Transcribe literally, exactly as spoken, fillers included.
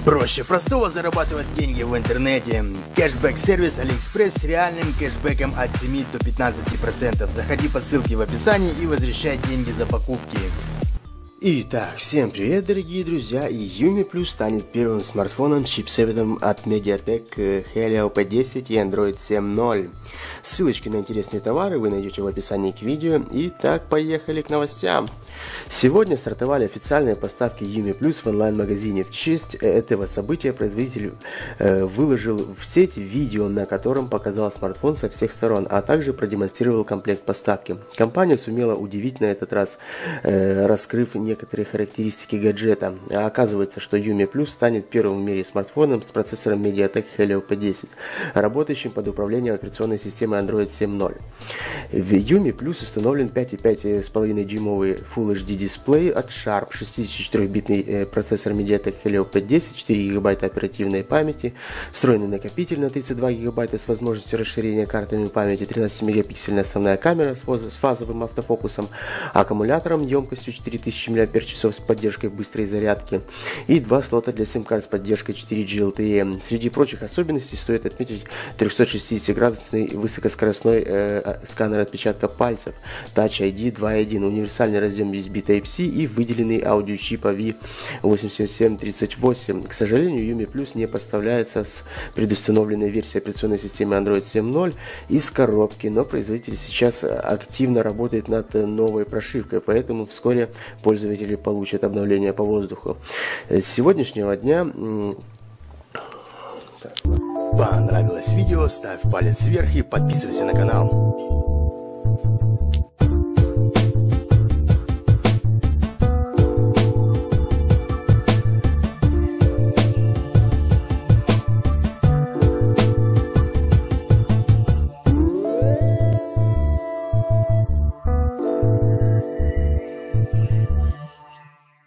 Проще простого зарабатывать деньги в интернете. Кэшбэк-сервис AliExpress с реальным кэшбэком от семи до пятнадцати процентов. Заходи по ссылке в описании и возвращай деньги за покупки. Итак, всем привет, дорогие друзья, и Yumi Plus станет первым смартфоном с чипсетом от Mediatek Helio пи десять и Android семь ноль. Ссылочки на интересные товары вы найдете в описании к видео. Итак, поехали к новостям. Сегодня стартовали официальные поставки Yumi Plus в онлайн-магазине. В честь этого события производитель э, выложил в сеть видео, на котором показал смартфон со всех сторон, а также продемонстрировал комплект поставки. Компания сумела удивить на этот раз, э, раскрыв некоторые характеристики гаджета. А оказывается, что Yumi Plus станет первым в мире смартфоном с процессором Mediatek Helio пи десять, работающим под управлением операционной системы Android семь ноль. В Yumi Plus установлен пять и пять дюймовый Full эйч ди дисплей от Sharp, шестидесятичетырёхбитный э, процессор Mediatek Helio пи десять, четыре гигабайта оперативной памяти, встроенный накопитель на тридцать два гигабайта с возможностью расширения картами памяти, тринадцатимегапиксельная основная камера с, с фазовым автофокусом, аккумулятором емкостью четыре тысячи мАч с поддержкой быстрой зарядки и два слота для сим-карт с поддержкой четыре джи эл ти и. Среди прочих особенностей стоит отметить трехсотшестидесятиградусный высокоскоростной э, сканер отпечатка пальцев, Touch ай ди два и один, универсальный разъем ю эс би Type-C и выделенный аудиочип эй ви восемьдесят семь тридцать восемь. К сожалению, Yumi Plus не поставляется с предустановленной версией операционной системы Android семь ноль из коробки, но производитель сейчас активно работает над новой прошивкой, поэтому вскоре пользователи получат обновление по воздуху. С сегодняшнего дня... Понравилось видео? Ставь палец вверх и подписывайся на канал.